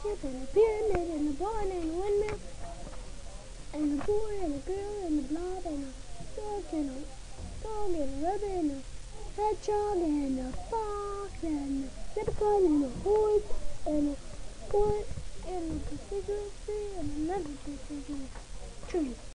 spaceship and a pyramid and a barn and a windmill and a boy and a girl and a blob and a dog and a dog and a rabbit and a hedgehog and a fox and a leprechaun and a horse and a boy and a deciduous tree and another deciduous tree.